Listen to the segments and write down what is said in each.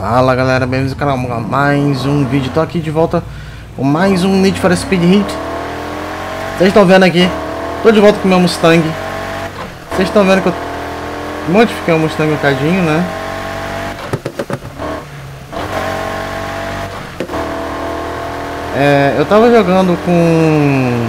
Fala galera, bem-vindos ao canal, mais um vídeo. Tô aqui de volta com mais um Need for Speed Heat. Vocês estão vendo aqui, tô de volta com o meu Mustang. Vocês estão vendo que eu modifiquei o Mustang um bocadinho, né? Eu tava jogando com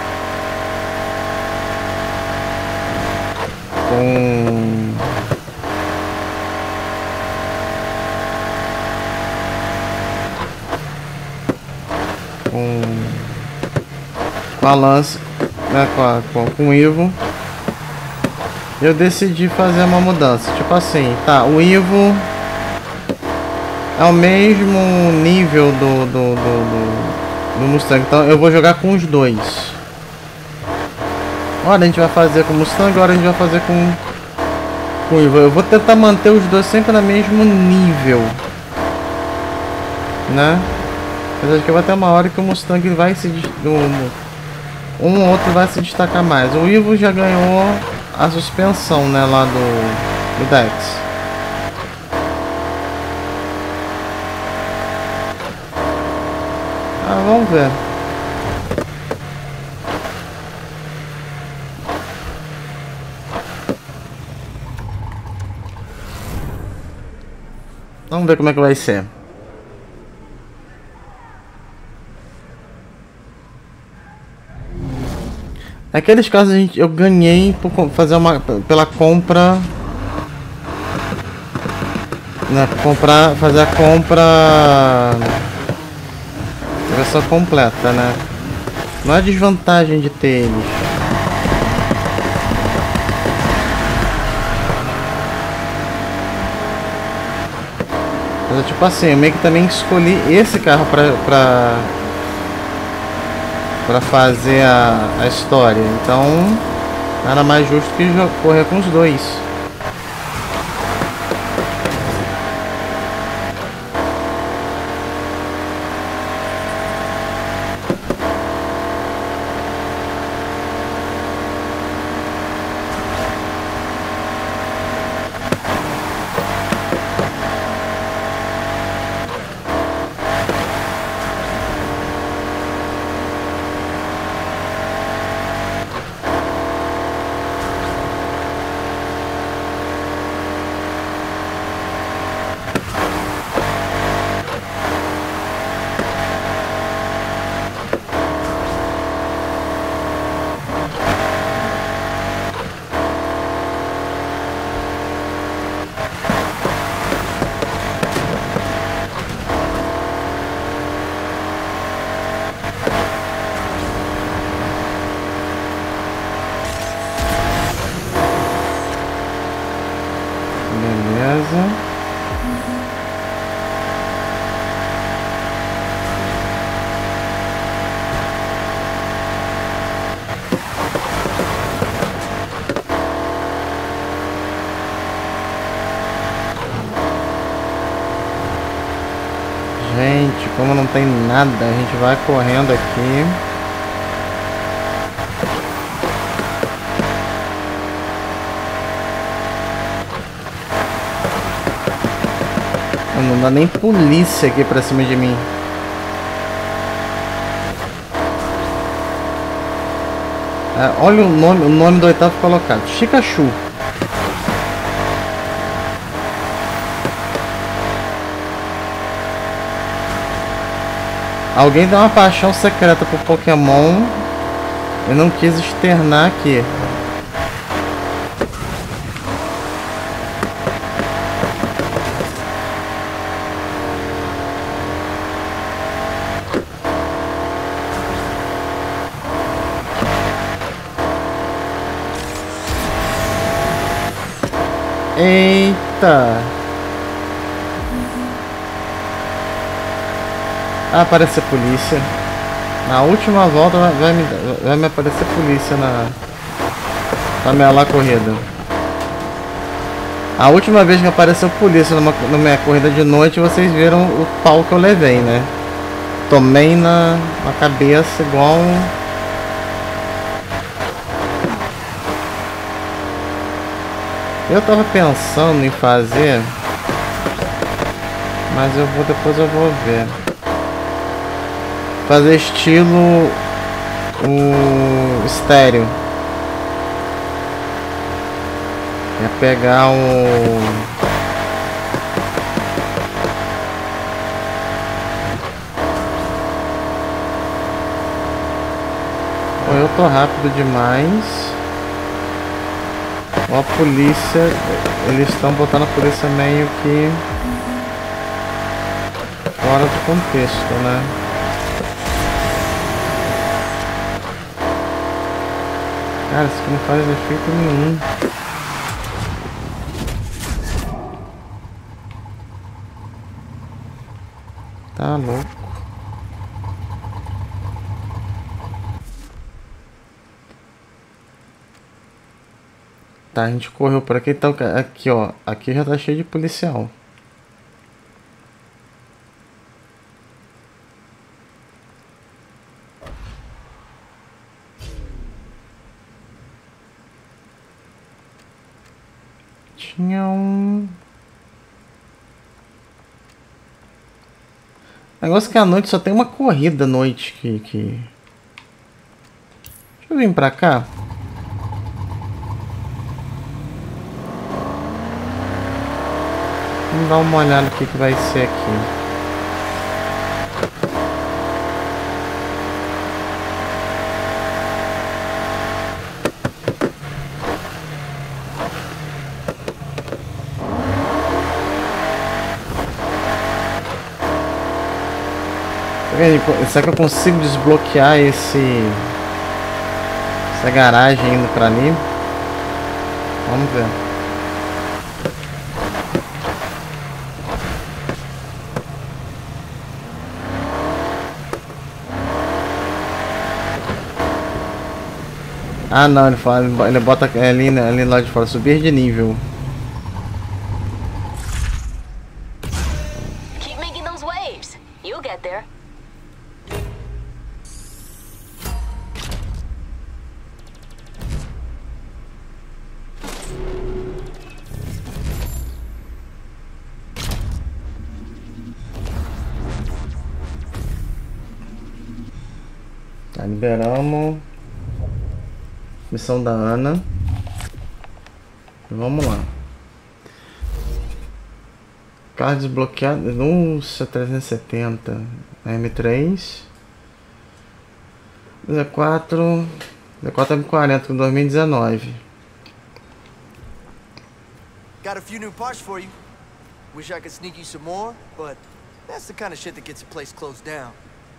a Lance, né, com o Ivo. Eu decidi fazer uma mudança, tipo assim, tá, o Ivo é o mesmo nível do Mustang, então eu vou jogar com os dois. Agora a gente vai fazer com o Mustang, agora a gente vai fazer com o Ivo. Eu vou tentar manter os dois sempre no mesmo nível, né? Mas acho que vai ter uma hora que o Mustang vai se um ou outro vai se destacar mais. O Ivo já ganhou a suspensão, né, lá do Dex. Vamos ver. Vamos ver como é que vai ser. Naqueles casos eu ganhei por fazer pela compra, né, fazer a compra versão completa, né? Não é desvantagem de ter eles. Mas tipo assim, eu meio que também escolhi esse carro pra fazer a história, então era mais justo que correr com os dois. Beleza. Gente, como não tem nada, a gente vai correndo aqui. Não dá nem polícia aqui pra cima de mim. Olha o nome do oitavo colocado, Chikachu. Alguém dá uma paixão secreta por Pokémon e não quis externar aqui. Eita! Aparecer polícia. Na última volta vai me aparecer polícia pra melar a corrida. A última vez que apareceu polícia na minha corrida de noite, vocês viram o pau que eu levei, né? Tomei na cabeça igual Eu tava pensando em fazer Mas depois eu vou ver. Fazer estilo o estéreo. É pegar Ou eu tô rápido demais, ou a polícia, eles estão botando a polícia meio que fora do contexto, né? Cara, isso aqui não faz efeito nenhum. Tá louco. Tá, a gente correu por aqui, então aqui ó, aqui já tá cheio de policial. Tinha um negócio que à noite só tem uma corrida à noite que... Deixa eu vir pra cá. Vamos dar uma olhada no que vai ser aqui. Será que eu consigo desbloquear essa garagem indo pra ali? Vamos ver. Ah não, ele bota ali lá de fora, subir de nível. Keep making those waves. You'll get there. Tá, liberamos. Missão da Ana. Vamos lá. Carro desbloqueado. Nossa, 370. M3. Z4 M40 com 2019. Got a few new parts for you. Wish I could sneak you some more, but that's the kind of shit that gets a place closed down.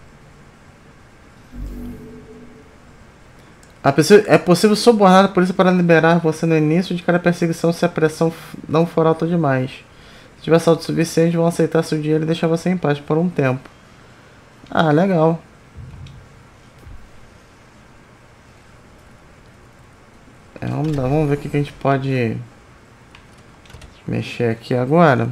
É possível subornar a polícia para liberar você no início de cada perseguição se a pressão não for alta demais. Se tiver saldo suficiente, vão aceitar seu dinheiro e deixar você em paz por um tempo. Ah, legal. Vamos ver o que a gente pode mexer aqui agora.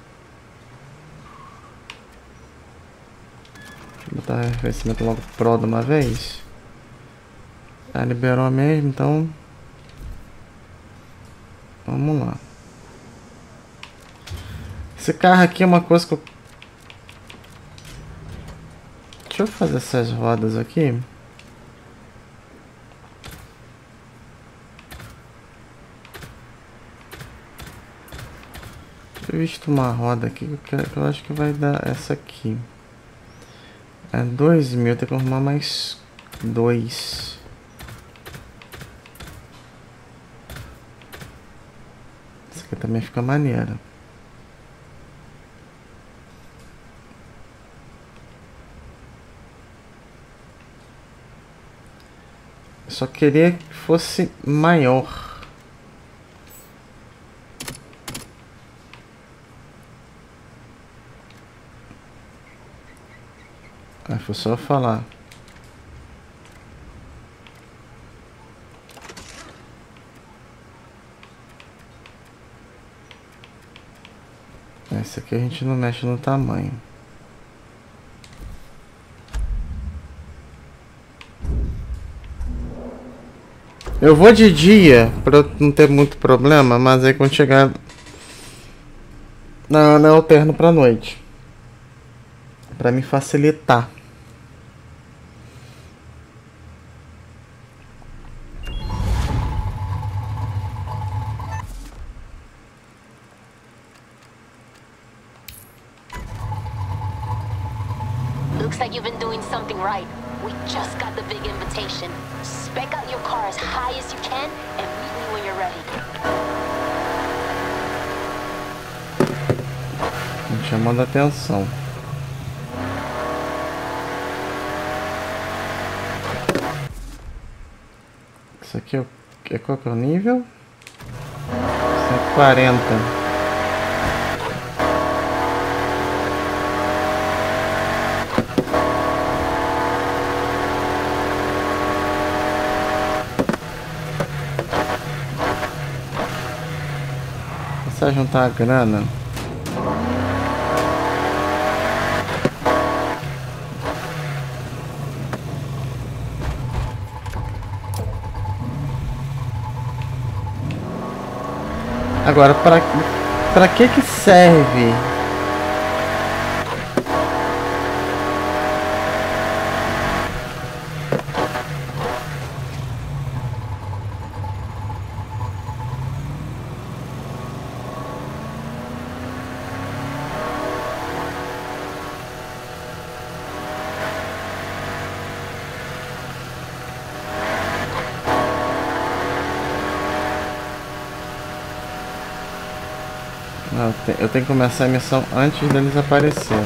Deixa eu botar arrefecimento logo pro de uma vez. Ah, liberou mesmo, então vamos lá. Esse carro aqui é uma coisa que eu... Deixa eu fazer essas rodas aqui. Eu visto uma roda aqui que eu acho que vai dar essa aqui. É 2.000, tem que arrumar mais 2. Essa aqui também fica maneira. Só queria que fosse maior. Ah, foi só falar. Esse aqui a gente não mexe no tamanho. Eu vou de dia para não ter muito problema, mas aí quando chegar na alterno para noite. Pra me facilitar. Looks like you've been doing something right. We just got the big invitation. Spec out your car as high as you can and meet me when you're ready. Me chamando a atenção. Isso aqui é qual que é o nível? 140. Precisa juntar a grana. Agora, pra que serve? Não, eu tenho que começar a missão antes deles aparecerem.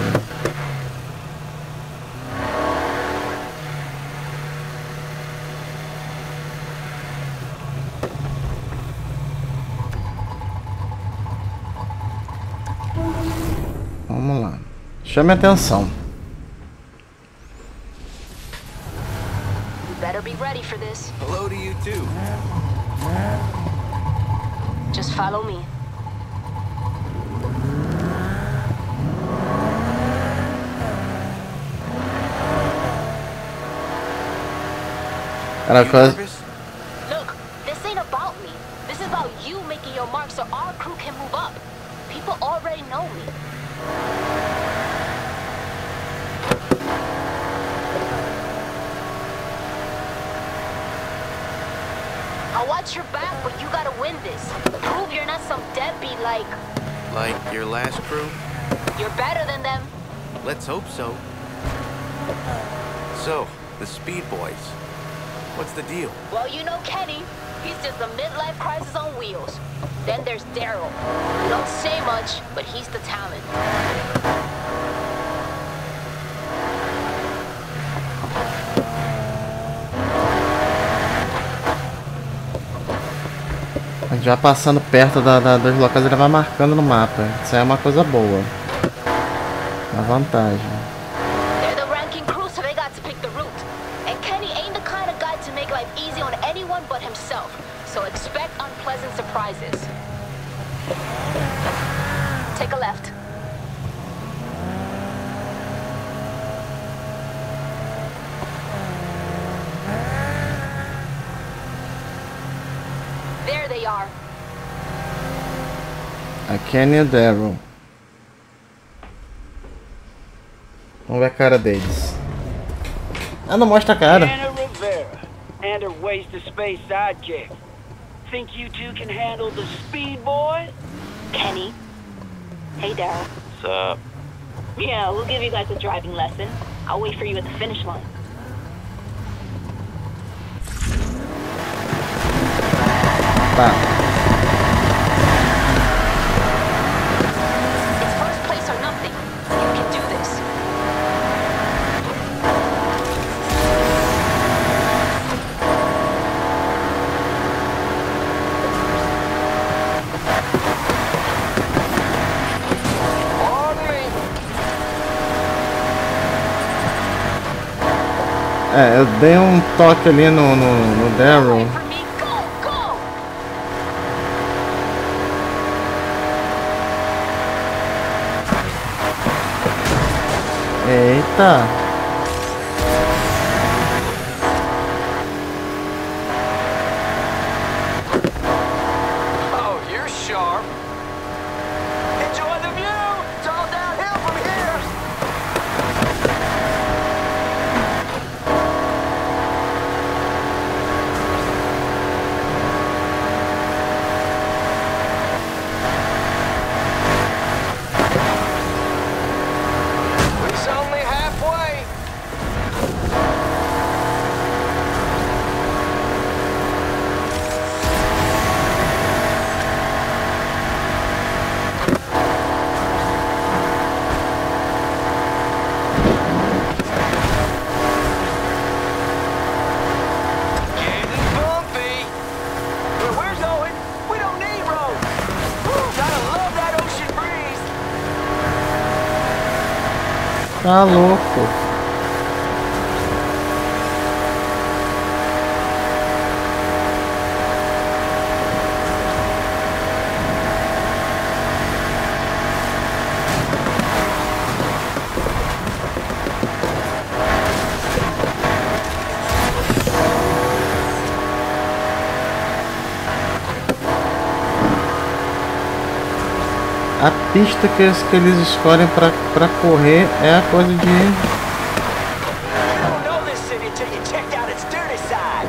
Vamos lá. Chame a atenção. You better be ready for this. Hello to you too. Just follow me. You nervous? Look, this ain't about me. This is about you making your mark so our crew can move up. People already know me. I'll watch your back, but you gotta win this. Prove you're not some deadbeat like... Like your last crew? You're better than them. Let's hope so. So, the Speed Boys. What's the deal? Well, you know Kenny. He's just a midlife crisis on wheels. Then there's Daryl. He don't say much, but he's the talent. Já passando perto dos locais, ele vai marcando no mapa. Isso aí é uma coisa boa. Uma vantagem. They're the ranking crew, so they got to pick the route. And Kenny ain't the kind of guy to make life easy on anyone but himself. So expect unpleasant surprises. Take a left. There they are. A Kenny e o Daryl. Vamos ver a cara deles. Ah, não mostra a cara. Anna Rivera and her waste of space sidekick. Think you two can handle the Speed Boys? Kenny. Hey, Daryl. What's up? Yeah, we'll give you guys a driving lesson. I'll wait for you at the finish line. Tá. It's first place or nothing. You can do this. É, eu dei um toque ali no Daryl. Wait for me. Go, go! Eita. Oh, you're sharp. Enjoy the view. It's all downhill from here. Tá louco. A pista que eles escolhem pra correr é a coisa de... You don't know this city till you checked out its dirty side.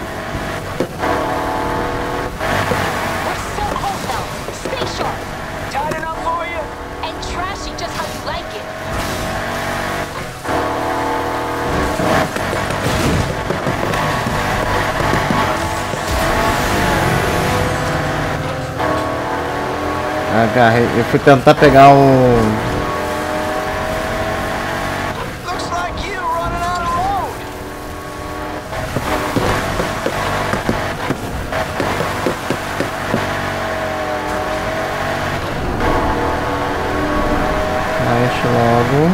We're so close now. Stay sharp. Tight enough for you? And trashy just how you like it. Agarrei. Eu fui tentar pegar o... Looks like you running out of road. Mexe logo.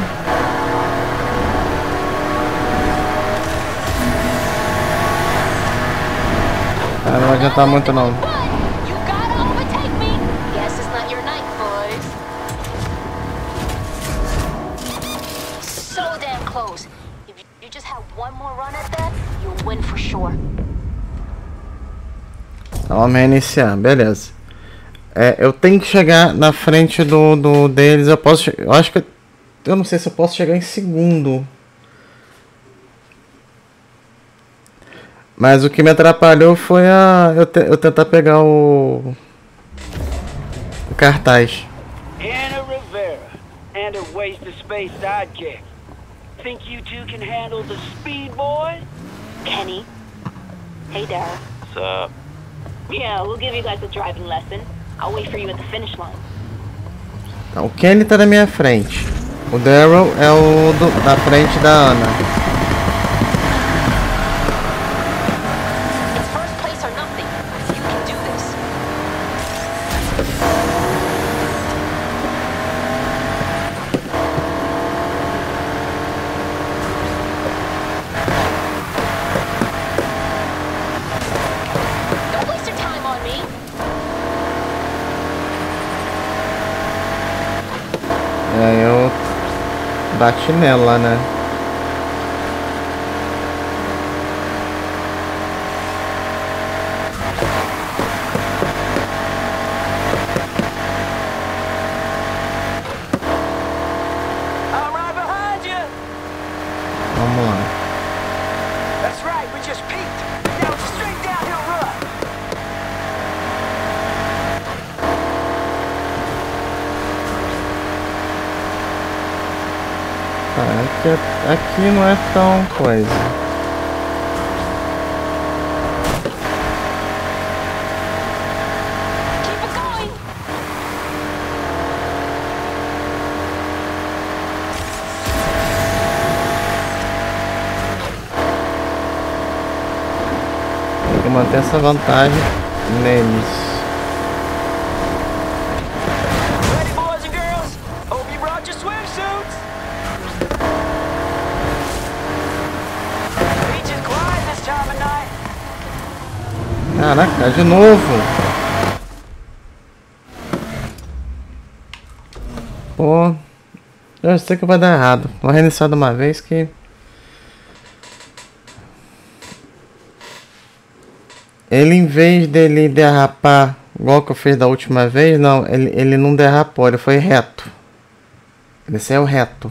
Ah, não vai adiantar muito não. You gotta overtake me. Guess it's not your night, boys. So damn close. If you just have one more run at that, you'll win for sure. Então, vamos reiniciar, beleza. Eu tenho que chegar na frente do deles. Eu posso, eu acho que eu não sei se eu posso chegar em segundo. Mas o que me atrapalhou foi eu tentar pegar o cartaz. Anna Rivera and her waste of space sidekick. Think you two can handle the speed, boy? Kenny. Hey, Daryl. What's up? Yeah, we'll give you guys a driving lesson. I'll wait for you at the finish line. Então, o Kenny tá na minha frente. O Daryl é o da frente da Ana. It's first place or nothing. You can do this. Don't waste your time on me. Aí eu bati nela, né? I'm right behind you. Vamos lá. That's right, we just peaked. Now it's a straight downhill run. Tá, aqui não é tão coisa. Keep it going. Tem que manter essa vantagem neles. Ready, boys and girls? Hope you brought your swimsuits. Beach is quiet this time of night. Caraca, de novo. Pô, eu sei que vai dar errado. Vou reiniciar de uma vez que... Ele, em vez dele derrapar igual que eu fiz da última vez, não, ele não derrapou, ele foi reto. Ele saiu reto.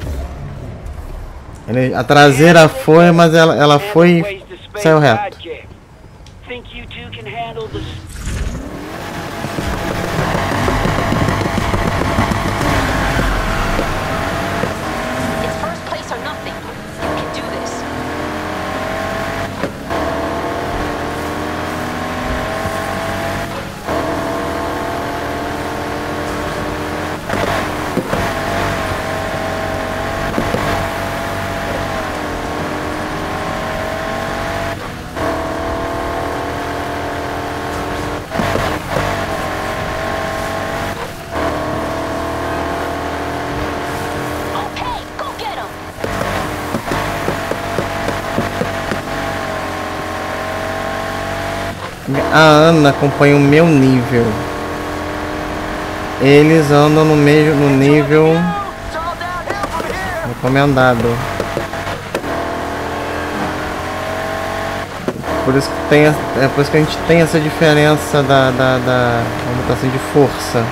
A traseira foi, mas ela foi e saiu reto. Think you two can handle the It's first place or nothing. You can do this. A Ana acompanha o meu nível. Eles andam no nível recomendado. Por isso que tem, por isso que a gente tem essa diferença da mutação de força.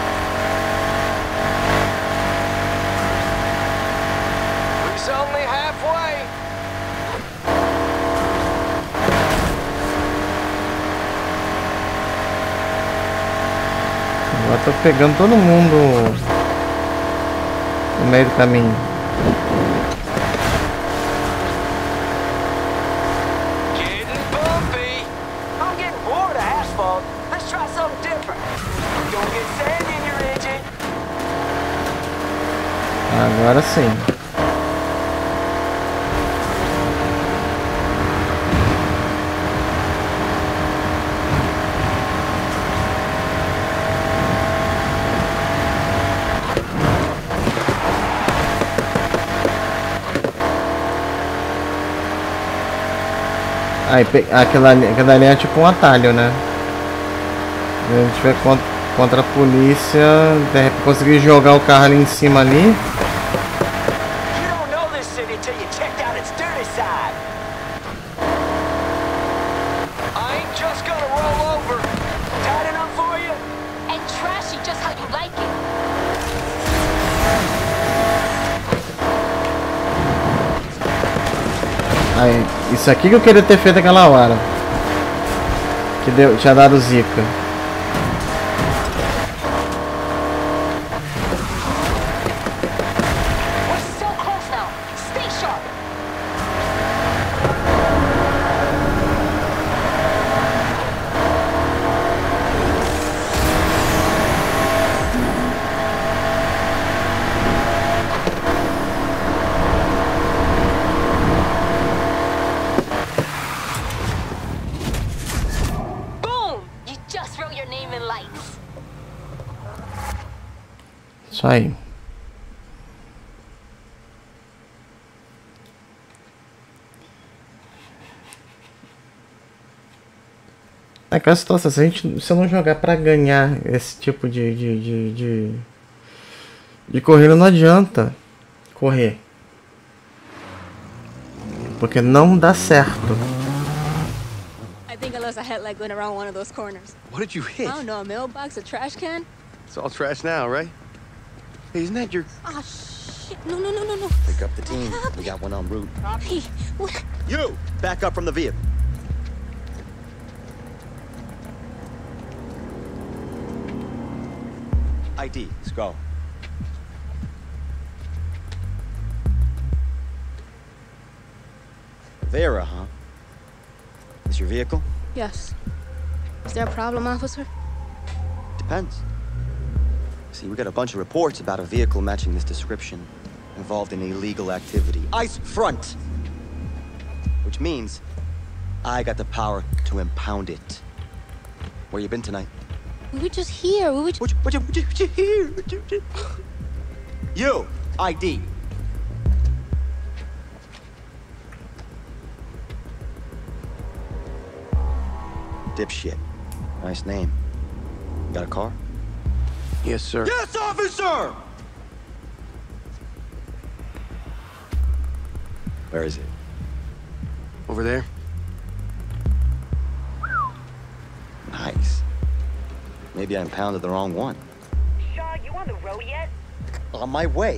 Agora tô pegando todo mundo no meio do caminho. Agora sim. Aí, aquela ali é tipo um atalho, né? Se a gente tiver contra a polícia, de repente conseguir jogar o carro ali em cima ali. Aí, isso aqui que eu queria ter feito aquela hora. Que tinha dado zica. Isso aí. Aquela situação, se eu não jogar pra ganhar esse tipo de corrida, não adianta correr. Porque não dá certo. I think I lost a headlight going around one of those corners. What did you hit? I don't know, a mailbox, a trash can? It's all trash now, right? Hey, isn't that your... Ah, shit. No. Pick up the team. We got one en route. Hey, what? You! Back up from the vehicle. ID, let's go. Vera, huh? Is your vehicle? Yes. Is there a problem, officer? Depends. See, we got a bunch of reports about a vehicle matching this description involved in illegal activity. ICE front! Which means I got the power to impound it. Where you been tonight? We were just here. We were just... What you here? You! ID! Dipshit. Nice name. You got a car? Yes, sir. Yes, officer! Where is it? Over there? Nice. Maybe I impounded the wrong one. Shaw, you on the road yet? On my way.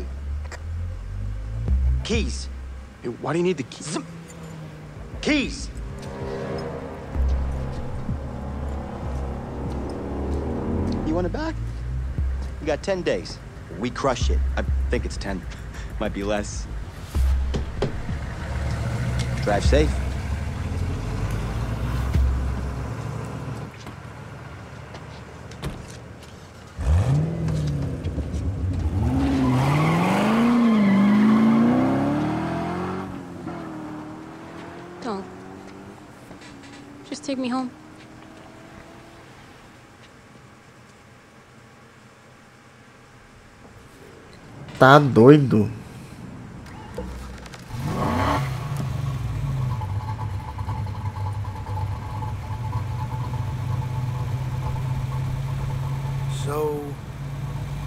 Keys. Hey, why do you need the key? Keys! You want it back? You got 10 days. We crush it. I think it's 10. Might be less. Drive safe. Don't. Just take me home. Tá doido?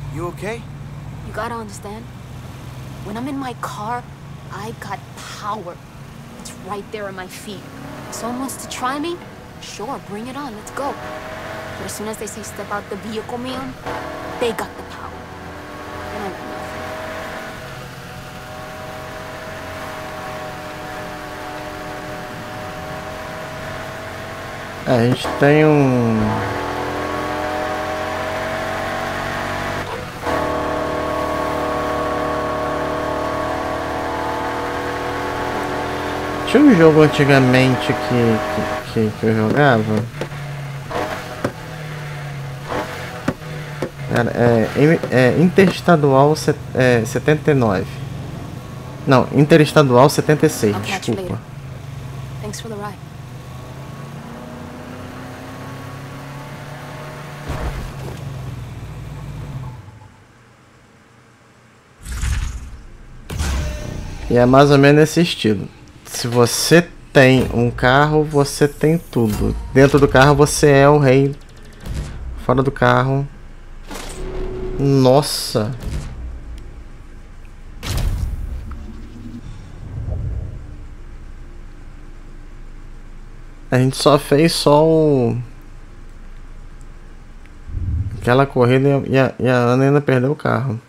You okay? You gotta understand. When I'm in my car, I got power. It's right there at my feet. If someone wants to try me, sure, bring it on, let's go. But as soon as they say step out the vehicle, Mion, they got the power. They don't got nothing. A gente tem tinha um jogo antigamente que eu jogava. Era Interestadual 79. Não, Interestadual 76, desculpa. Thanks for the ride. E é mais ou menos esse estilo. Se você tem um carro, você tem tudo. Dentro do carro você é o rei. Fora do carro... Nossa! A gente só fez aquela corrida e a Ana ainda perdeu o carro.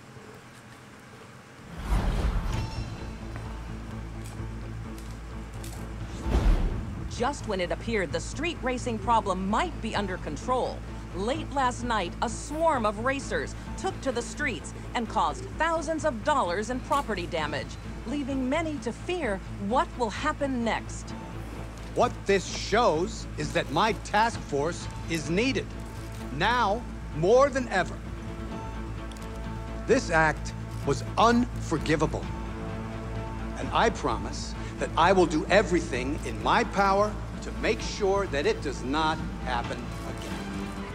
Just when it appeared the street racing problem might be under control, late last night, a swarm of racers took to the streets and caused thousands of dollars in property damage, leaving many to fear what will happen next. What this shows is that my task force is needed, now more than ever. This act was unforgivable, and I promise that I will do everything in my power to make sure that it does not happen again.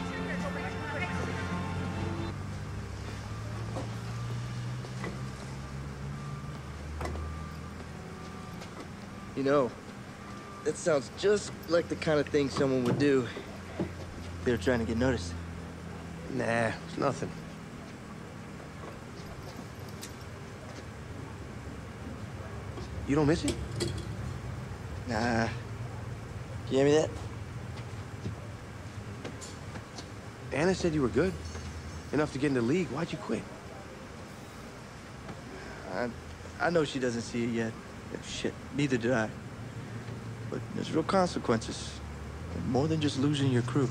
You know, that sounds just like the kind of thing someone would do if they were trying to get noticed. Nah, it's nothing. You don't miss it? Nah. You hear me that? Anna said you were good. Enough to get in the league. Why'd you quit? I know she doesn't see it yet. Shit, neither did I. But there's real consequences. More than just losing your crew.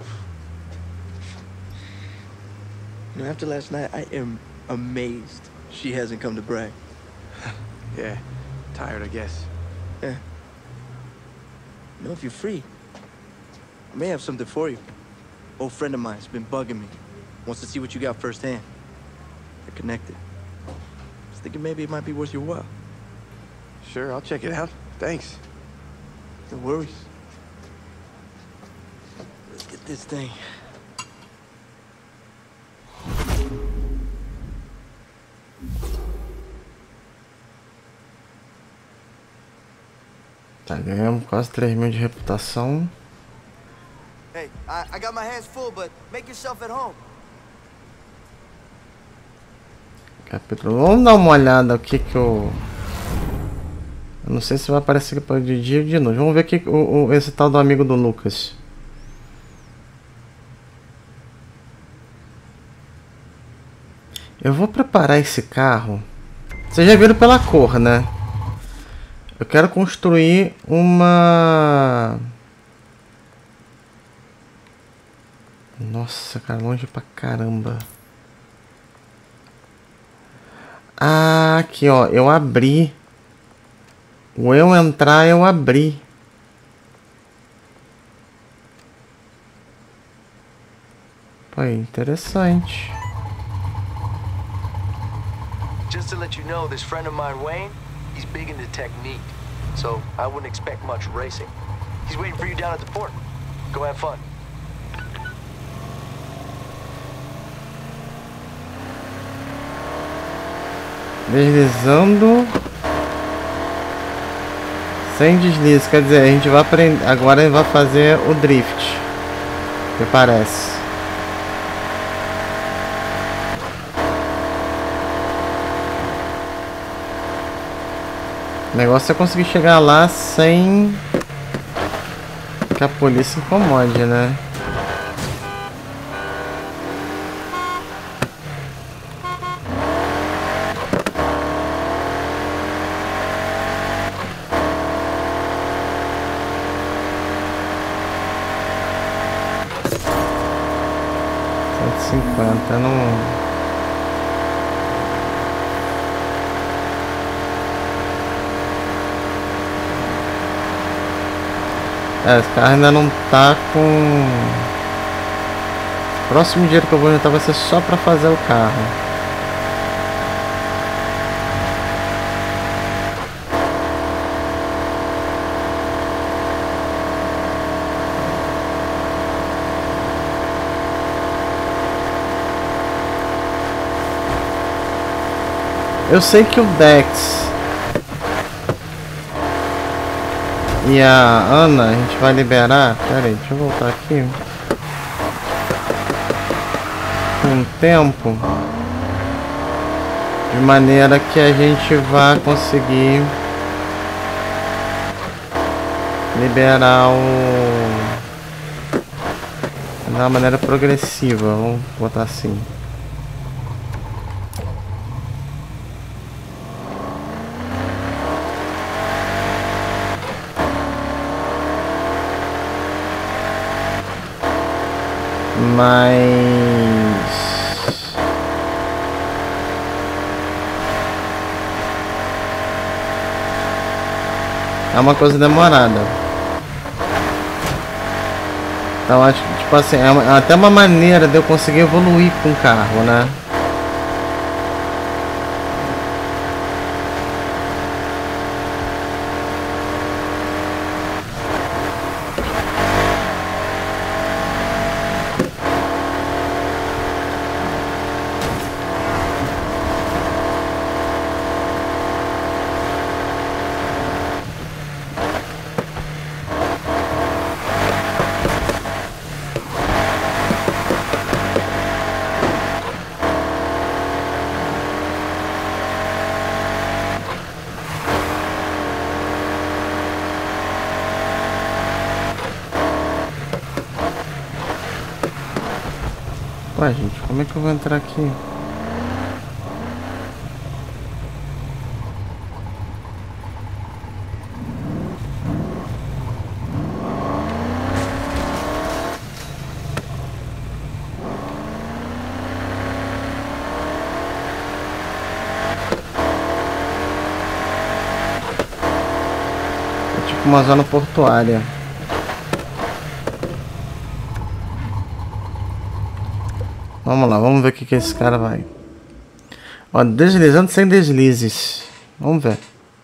You know, after last night, I am amazed she hasn't come to brag. Yeah. Tired, I guess. Yeah. You know, if you're free, I may have something for you. Old friend of mine's been bugging me. Wants to see what you got firsthand. They're connected. Just thinking maybe it might be worth your while. Sure, I'll check it out. Thanks. No worries. Let's get this thing. Tá, ganhamos quase 3.000 de reputação. Hey, I got my hands full, but make yourself at home. Capítulo. Vamos dar uma olhada o que eu não sei se vai aparecer depois de dia ou de noite. Vamos ver aqui esse tal do amigo do Lucas. Eu vou preparar esse carro. Vocês já viram pela cor, né? Eu quero construir uma... Nossa, cara, longe pra caramba. Ah, aqui, ó. Eu abri. O eu entrar, eu abri. Pô, interessante. Just to let you know, this friend of mine, Wayne, he's big into technique. So I wouldn't expect much racing. He's waiting for you down at the port. Go have fun. Deslizando. Sem deslize, quer dizer, a gente vai aprender. Agora a gente vai fazer o drift. Me parece. O negócio é conseguir chegar lá sem que a polícia incomode, né? Não. Esse carro ainda não tá com... O próximo dinheiro que eu vou juntar vai ser só pra fazer o carro. Eu sei que o Dex e a Ana, a gente vai liberar. Pera aí, deixa eu voltar aqui. Com o tempo. De maneira que a gente vai conseguir liberar o... de uma maneira progressiva, vamos botar assim. Mas é uma coisa demorada. Então acho que tipo assim, é até uma maneira de eu conseguir evoluir com o carro, né? Ué, gente, como é que eu vou entrar aqui? É tipo uma zona portuária. Vamos lá, vamos ver o que esse cara vai. Ó, deslizando sem deslizes. Vamos ver.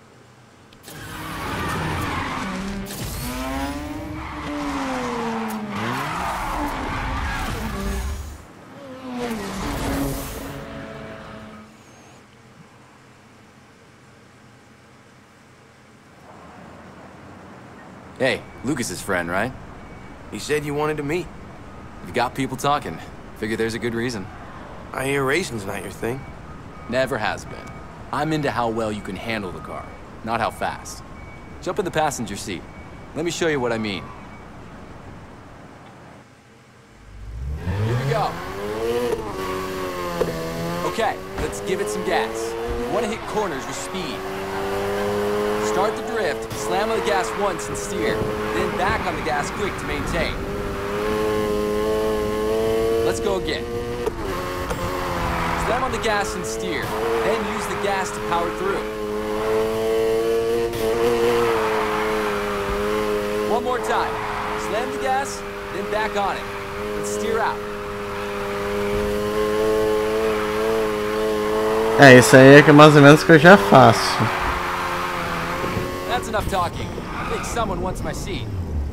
Hey, Lucas's friend, right? He said you wanted to meet. You've got people talking. Figure there's a good reason. I hear racing's not your thing. Never has been. I'm into how well you can handle the car, not how fast. Jump in the passenger seat. Let me show you what I mean. Here we go. Okay, let's give it some gas. You want to hit corners with speed. Start the drift, slam on the gas once and steer, then back on the gas quick to maintain. Let's go again. Slam on the gas and steer, then use the gas to power through. One more time. Slam the gas, then back on it. And steer out. É, isso aí é que mais ou menos que eu já faço. That's enough talking. I think someone wants my seat.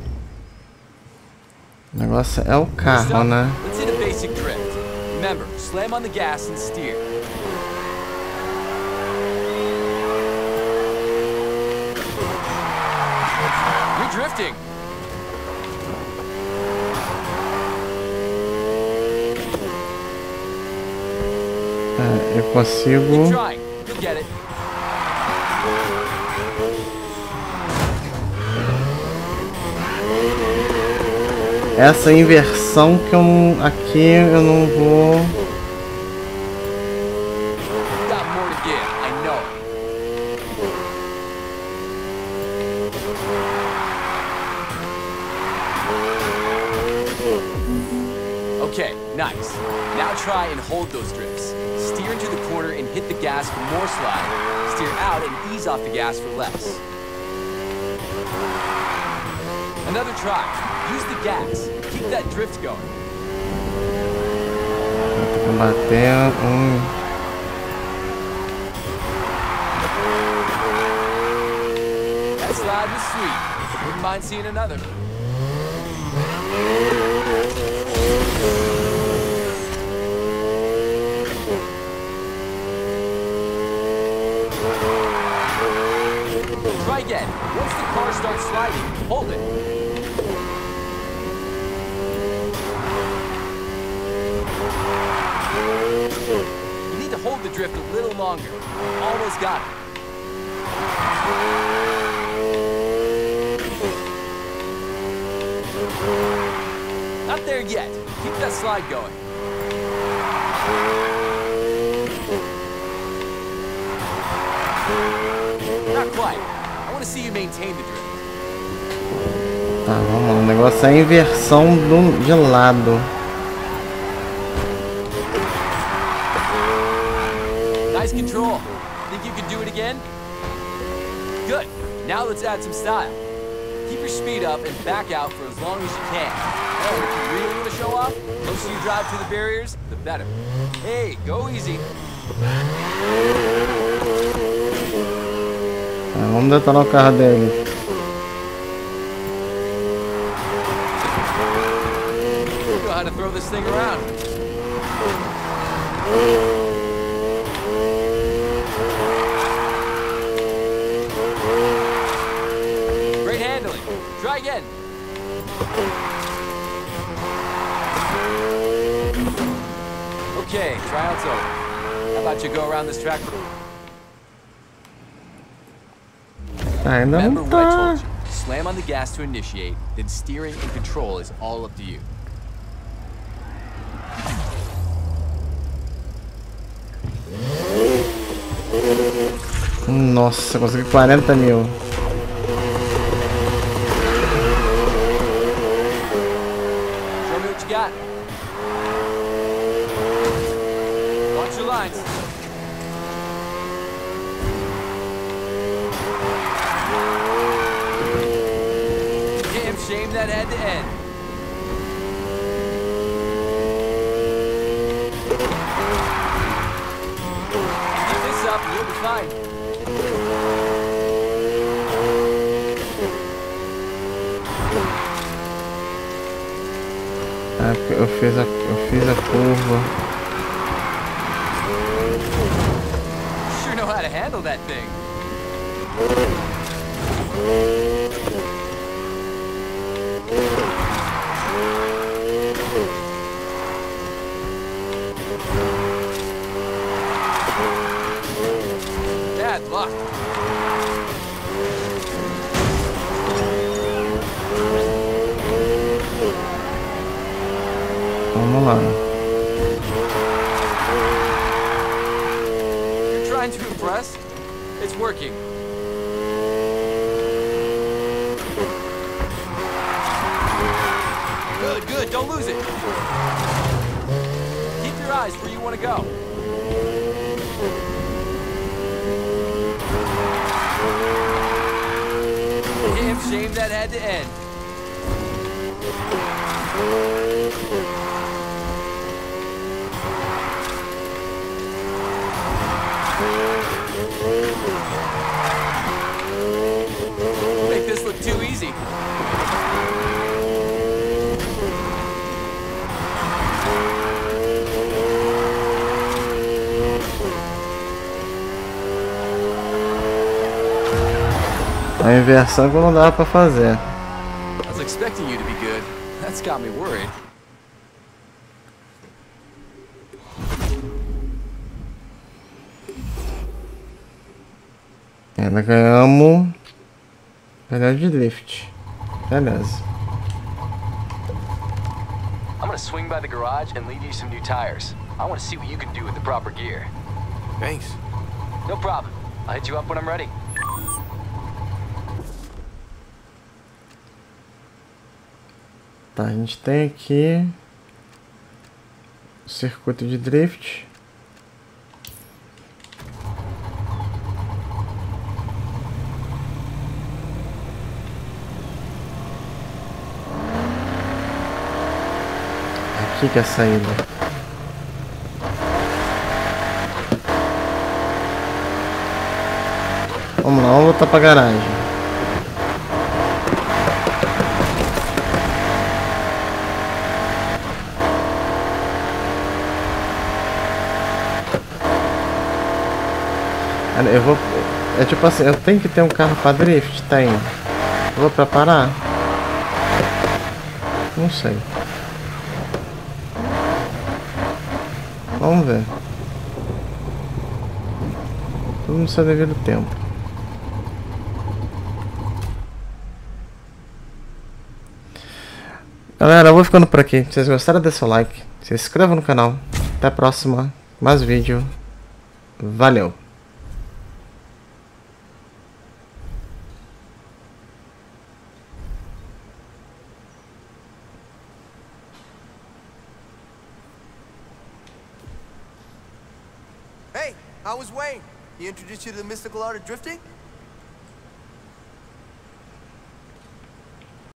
O negócio é o carro, né? Let's hit a basic drift. Remember, slam on the gas and steer. You're drifting. É, eu consigo. Keep trying. You'll get it. Essa inversão que eu não, aqui eu não vou. Got more to give, I know. Okay, nice. Now try and hold those drifts. Steer into the corner and hit the gas for more slide. Steer out and ease off the gas for less. Another try. Use the gas. Keep that drift going. Bater That slide was sweet. Wouldn't mind seeing another. Try again. Once the car starts sliding, hold it. You need to hold the drift a little longer. Almost got it. Not there yet. Keep that slide going. Not quite. I want to see you maintain the drift. Tá, vamos lá. O negócio é a inversão de lado. Nice control. Think you can do it again? Good. Now let's add some style. Keep your speed up and back out for as long as you can. Oh, if you really want to show off, the closer you drive to the barriers, the better. Hey, go easy. Vamos detonar o carro dele. You know how to throw this thing around. Great handling. Try again. Okay, tryout's over. How about you go around this track? Ainda Remember não what I tá. told you. Slam on the gas to initiate, then steering and control is all up to you. Nossa, consegui 40 mil. Show me what you got. Watch your lines. Damn shame that had to end. Keep this up and you'll be fine. Ah, eu fiz a curva. Sure know how to handle that thing. Bad luck. Vamos lá. You're trying to impress? It's working. Good, good. Don't lose it. Keep your eyes where you want to go. Damn shame that had to end. Make this look too easy. A inversão que não dava pra fazer. I was expecting you to be good. That's got me worried. Ainda ganhamos pedal de drift. Beleza. swing by the garage and leave you some new tires. I want to see what you can do with the proper gear. Thanks. No problem. I'll hit you up when I'm ready. Tá, a gente tem aqui o circuito de drift. Aqui que é a saída. Vamos lá, vamos voltar pra garagem. Eu vou... É tipo assim, eu tenho que ter um carro pra drift? Tenho. Eu vou preparar? Não sei. Vamos ver. Tudo no seu devido tempo. Galera, eu vou ficando por aqui. Se vocês gostaram, deixa seu like. Se inscreva no canal. Até a próxima. Mais vídeo. Valeu. Hey, how was Wayne? He introduced you to the mystical art of drifting?